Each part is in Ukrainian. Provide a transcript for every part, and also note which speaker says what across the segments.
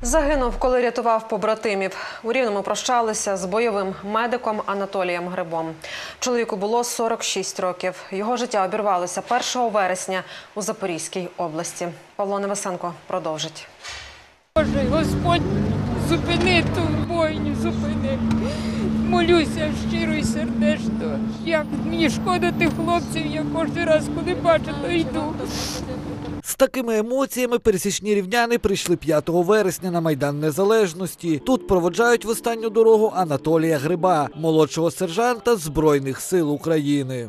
Speaker 1: Загинув, коли рятував побратимів. У Рівному прощалися з бойовим медиком Анатолієм Грибом. Чоловіку було 46 років. Його життя обірвалося 1 вересня у Запорізькій області. Павло Невесенко продовжить.
Speaker 2: Боже, Господь, зупини ту бойню, зупини. Молюся щиро і сердечно. Як мені шкода тих хлопців, я кожен раз, коли бачу, то йду.
Speaker 3: З такими емоціями пересічні рівняни прийшли 5 вересня на Майдан Незалежності. Тут проводжають в останню дорогу Анатолія Гриба, молодшого сержанта Збройних сил України.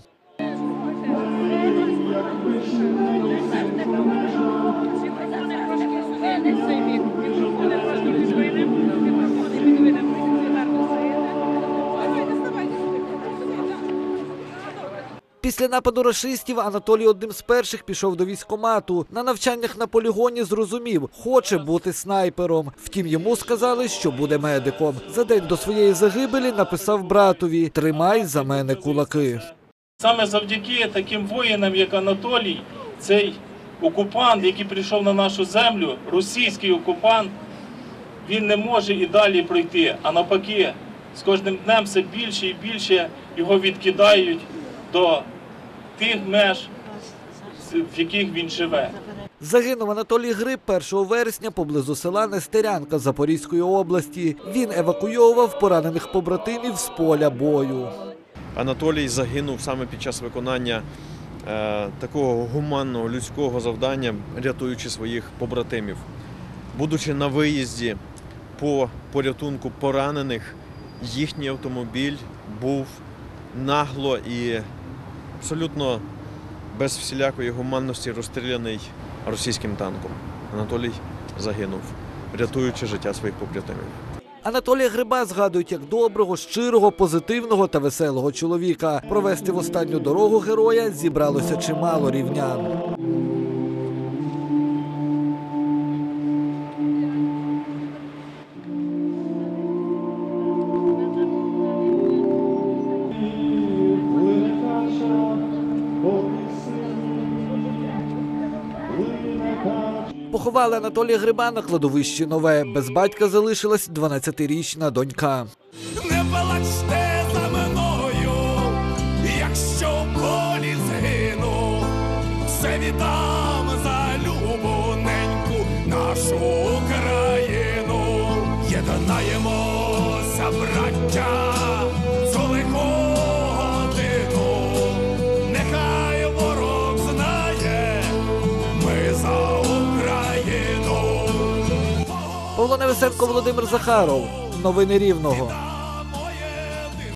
Speaker 3: Після нападу рашистів Анатолій одним з перших пішов до військкомату. На навчаннях на полігоні зрозумів – хоче бути снайпером. Втім, йому сказали, що буде медиком. За день до своєї загибелі написав братові «Тримай за мене кулаки».
Speaker 4: Саме завдяки таким воїнам, як Анатолій, цей окупант, який прийшов на нашу землю, російський окупант, він не може і далі пройти. А навпаки, з кожним днем все більше і більше його відкидають до тих меж, в яких він живе.
Speaker 3: Загинув Анатолій Гриб 1 вересня поблизу села Нестерянка Запорізької області. Він евакуйовував поранених побратимів з поля бою.
Speaker 5: Анатолій загинув саме під час виконання такого гуманного людського завдання, рятуючи своїх побратимів. Будучи на виїзді по порятунку поранених, їхній автомобіль був нагло і абсолютно без всілякої гуманності розстріляний російським танком. Анатолій загинув, рятуючи життя своїх побратимів.
Speaker 3: Анатолія Гриба згадують як доброго, щирого, позитивного та веселого чоловіка. Провести в останню дорогу героя зібралося чимало рівнян. Поховали Анатолія Гриба на кладовищі Нове. Без батька залишилась 12-річна донька.
Speaker 6: Не плачте за мною, якщо в полі згину, все віддам за любоненьку нашу Україну. Єднаємося, браття, з лиху годину, нехай ворог знає, ми за Україну.
Speaker 3: Павло Невесенко, Володимир Захаров. Новини Рівного.